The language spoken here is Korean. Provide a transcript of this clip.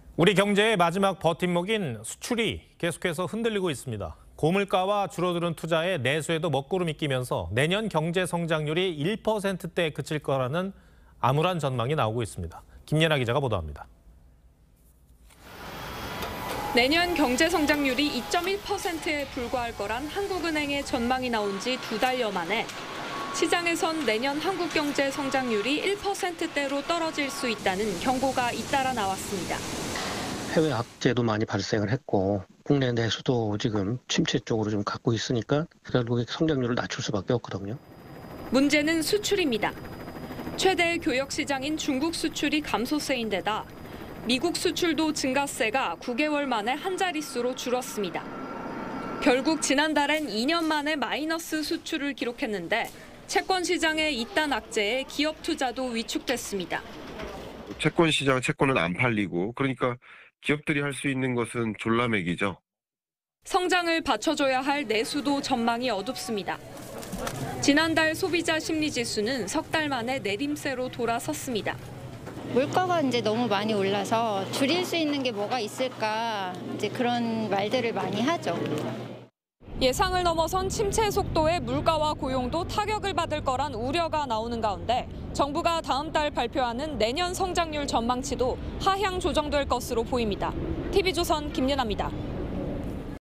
우리 경제의 마지막 버팀목인 수출이 계속해서 흔들리고 있습니다. 고물가와 줄어드는 투자에 내수에도 먹구름이 끼면서 내년 경제 성장률이 1%대에 그칠 거라는 암울한 전망이 나오고 있습니다. 김예나 기자가 보도합니다. 내년 경제 성장률이 2.1%에 불과할 거란 한국은행의 전망이 나온 지 2달여 만에 시장에선 내년 한국 경제 성장률이 1%대로 떨어질 수 있다는 경고가 잇따라 나왔습니다. 해외 악재도 많이 발생을 했고 국내 내수도 지금 침체 쪽으로 좀 갖고 있으니까 결국에 성장률을 낮출 수밖에 없거든요. 문제는 수출입니다. 최대 교역 시장인 중국 수출이 감소세인데다 미국 수출도 증가세가 9개월 만에 한 자릿수로 줄었습니다. 결국 지난달엔 2년 만에 마이너스 수출을 기록했는데 채권 시장의 이딴 악재에 기업 투자도 위축됐습니다. 채권 시장 채권은 안 팔리고 그러니까 기업들이 할 수 있는 것은 졸라매기죠. 성장을 받쳐줘야 할 내수도 전망이 어둡습니다. 지난달 소비자 심리지수는 석 달 만에 내림세로 돌아섰습니다. 물가가 이제 너무 많이 올라서 줄일 수 있는 게 뭐가 있을까 이제 그런 말들을 많이 하죠. 예상을 넘어선 침체 속도에 물가와 고용도 타격을 받을 거란 우려가 나오는 가운데 정부가 다음 달 발표하는 내년 성장률 전망치도 하향 조정될 것으로 보입니다. TV조선 김예나입니다.